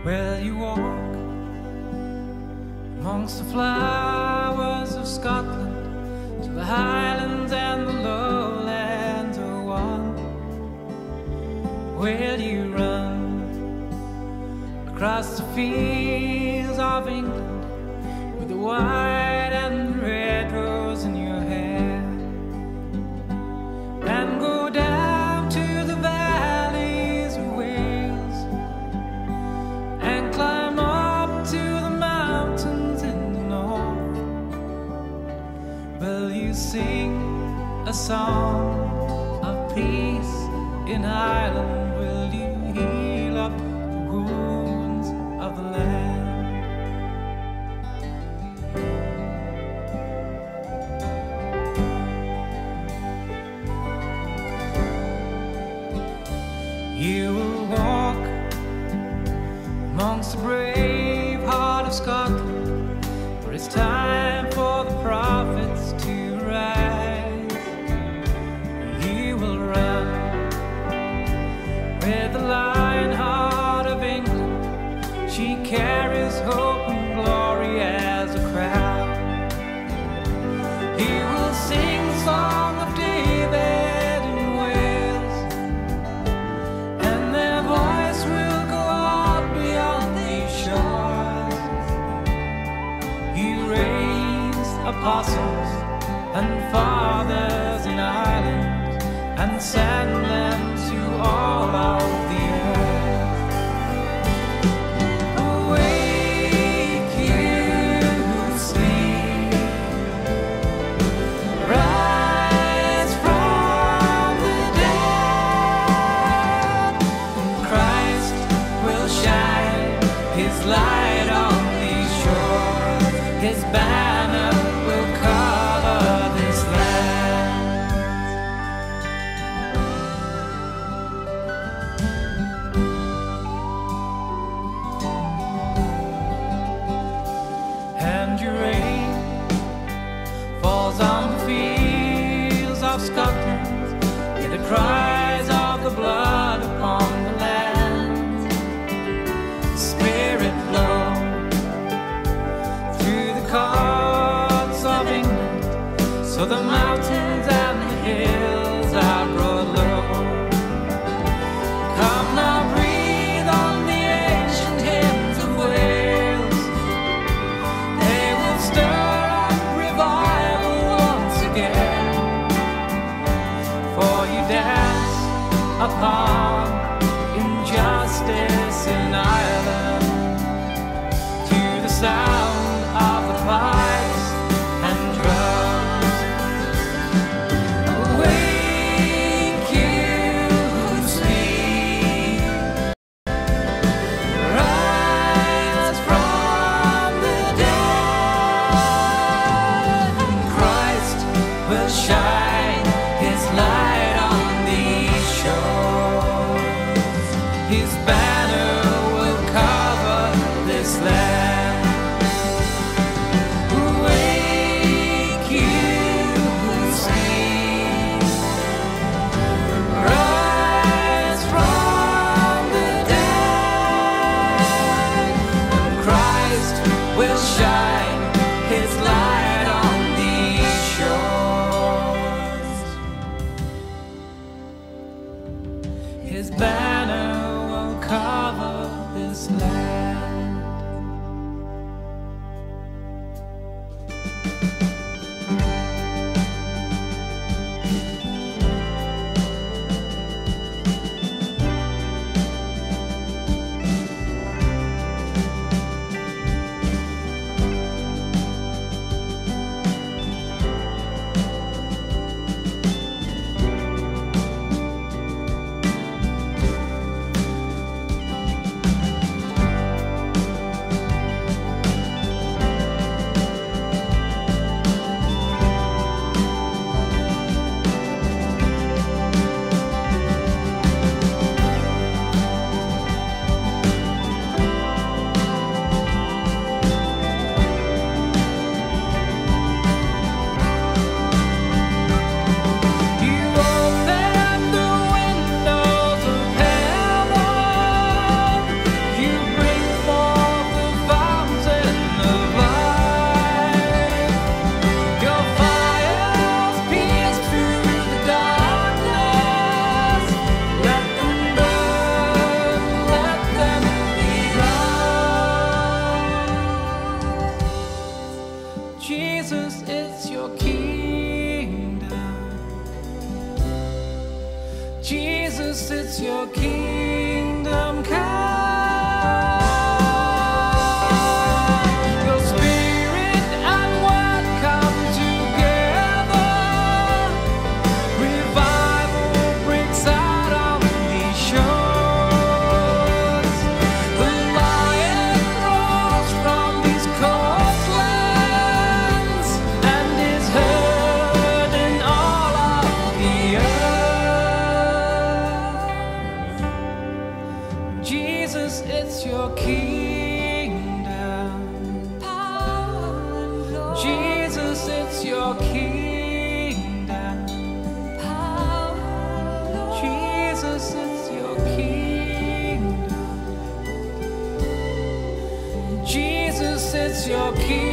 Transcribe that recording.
Well, you walk amongst the flowers of Scotland, to the highlands and the lowlands are one. Where do you run across the fields of England, with the white and the red rose in your hair, and go down to the valleys of Wales, and climb up to the mountains in the north? Will you sing a song of peace in Ireland? Will you heal up the wounds of the land? You will walk amongst the brave heart of Scotland, for it's time for the prophets to rise. You will run with the lion heart of England, she carries hope and glory as a crown. You will sing the song of David in Wales, and their voice will go out beyond these shores. You raised apostles and fathers in Ireland, and send them to all of the earth. Awake, you who sleep, rise from the dead, and Christ will shine his light on these shores, his banner will cover this land. And your rain falls on the fields of Scotland, hear the cries of the blood upon the land. Spirit blow through the courts of England, so the mountains and the hills are brought low. Come now, breathe on the ancient hymns of Wales, they will stir up revival once again. For you dance upon injustice in Ireland, to the sound of the pipes and drums. Jesus, it's your kingdom. Jesus, it's your kingdom come. Your spirit and word come together. Revival breaks out on these shores. The lion roars from these coastlands and is heard in all of the earth. Jesus, it's your kingdom. Jesus, it's your kingdom. Jesus, it's your kingdom. Jesus, it's your kingdom.